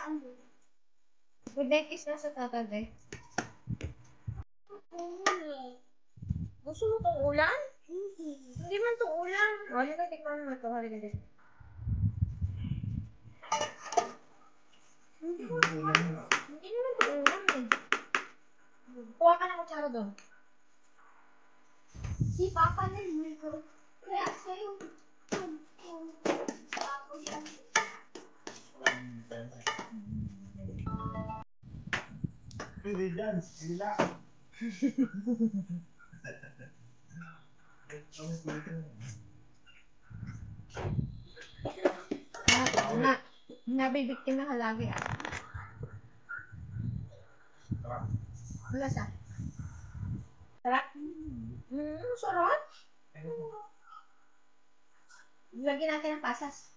Good night kiss na sa tatay. Gusto mo itong ulan? Hindi man itong ulan. Halika, tikman mo ito. Halika dito. Hindi naman itong ulan eh. Kuha ka ng kutsara doon. Si Papa na yun. Kaya sa'yo. Pwede dyan, sila. Nabibiktima ka lagi ah. Wala sa? Sarap? Sarap? Lagyan natin ng pasas.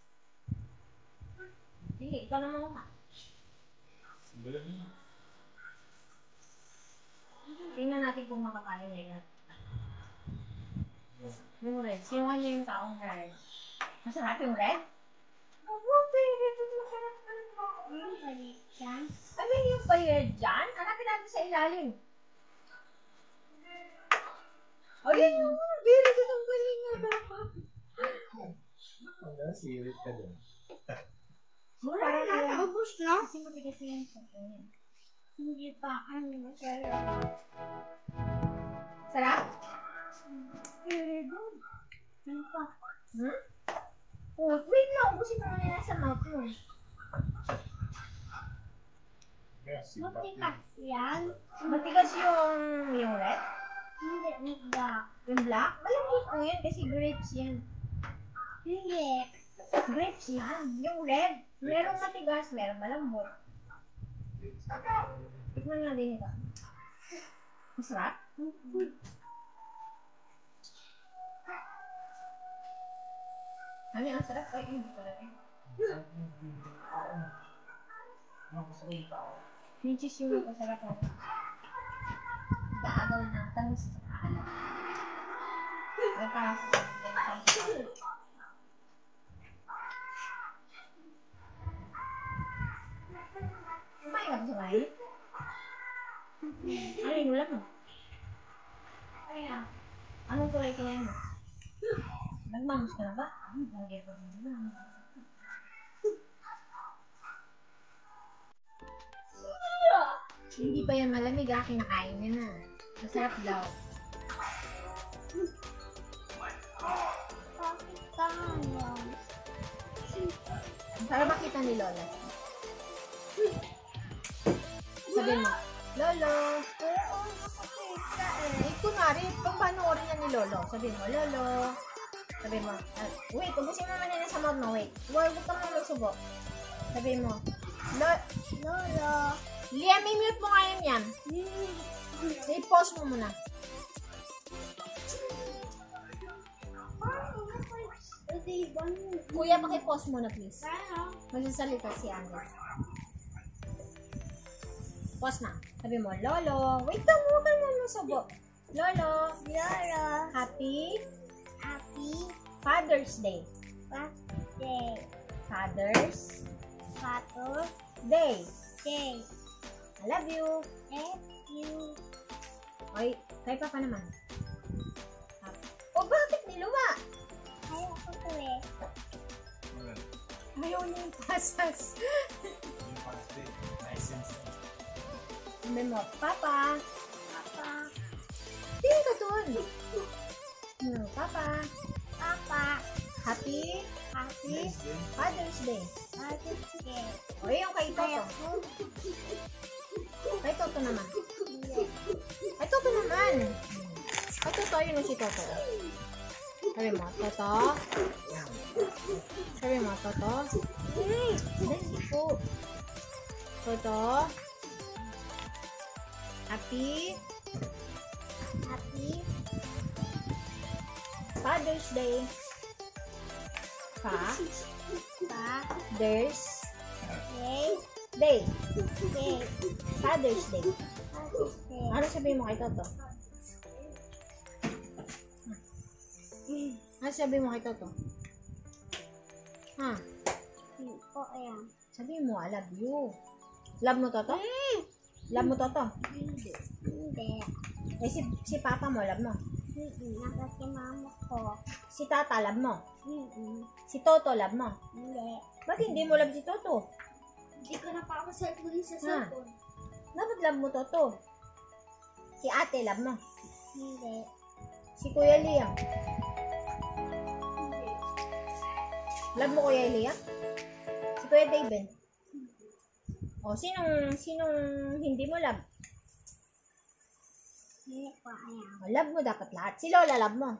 Sige, ikaw naman muna. Tingnan natin kung makakain nila. Yung red. Sino kanya yung taong red? Masarap yung red? Ano yung bayad dyan? Hanapin natin sa ilalim. Ayun yung very good ang galing nga baka. Sirit ka dyan. Parang naubos na. Kasi matigas yan sa kanya. Hindi pa. Ano masaya. Sarap? Very good. Ano pa? Oh, wait lang. Ubusin mo muna nasa mouth mo. Matikas yan. Matigas yung red? Hindi, black. Yung black? Malambot mo yun kasi grapes yan. Hindi. Grapes yan. Yung red. Merong matigas, merong malambot. Tikman nga din ito. Masarap? Ano yung sarap? Ay, hindi pala rin. Yung cheese yung masarap ako. Gaagaw ng tamis. Ay, parang sa kumain ka ba sa bahay? Ano yung ulam mo? Ay na. Anong kulay kinain mo? Nagmangos ka na ba? Lagi pa rin naman. Hindi pa yan malamig ah. Kinakain niya na. Masarap daw. Bakit tayo? Para makita ni Lola. Sabi mo, Lolo. Wala ko nakakita eh. Kunwari, kung panoorin niya ni Lolo. Sabi mo, Lolo. Sabi mo, wait, ubusin mo muna sa mouth mo, wait. Huwag ka mo magsubo. Sabi mo, Lolo. Liam, i-mute mo nga yan. I-pause mo muna. Kuya, paki-pause muna please. Magsasalita si Andres. Pause na. Sabi mo, Lolo. Wait ka mo, subo. Lolo. Lolo. Happy Father's Day. Day. Father's Day. Day. I love you. Thank you. Oy, kay Papa naman. O, bakit niluwa? Ayaw ko to eh. Ayaw niya yung pasas. Sabi mo, Papa. Tingin ka dun. Papa. Happy Father's Day. O, yung kay Toto. Kay Toto naman. Kay Toto naman. Kay Toto, yun na si Toto. Sabi mo, Toto. Sabi mo, Toto. Hindi po. Toto. Happy Father's Day. Father's Day. Father's Day. Ano sabihin mo kay Toto? Ano sabihin mo kay Toto? Ha? Ayan. Sabihin mo, I love you. Love mo Toto? Love mo Toto? Hindi. Eh, si Papa mo, love mo? Nasa si mama ko. Si Tata, love mo? Hindi. Si Toto, love mo? Hindi. Ba't hindi mo love si Toto? Hindi ko na pa ako cellphone sa Ha? Dapat love mo Toto. Si Ate, love mo? Hindi. Si Kuya Liam. Love mo Kuya Liam? Si Kuya David. O, sinong hindi mo love? Hindi ko alam. O, love mo dapat lahat. Si Lola, love mo?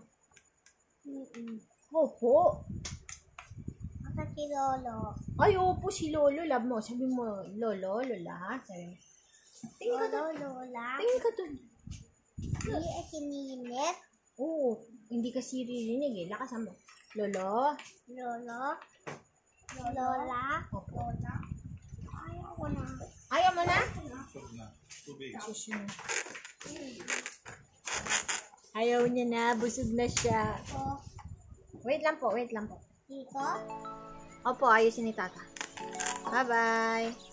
Opo. Nasa si Lolo. Ay, opo, si Lolo, love mo. Sabi mo, Lolo, Lola. Sabi mo. Tingin ka doon. Lola. Tingin ka doon. Hindi si Ninet. Oo, hindi kasi ririnig eh. Lakasan mo. Lolo. Lolo. Lola. Opo. Lola. Ayaw ko na. Ayaw mo na? Tubig. Susunod. Ayaw niya na. Busog na siya. O, Wait lang po, wait lang po. dito. Opo, ayusin ni Tata. Bye-bye.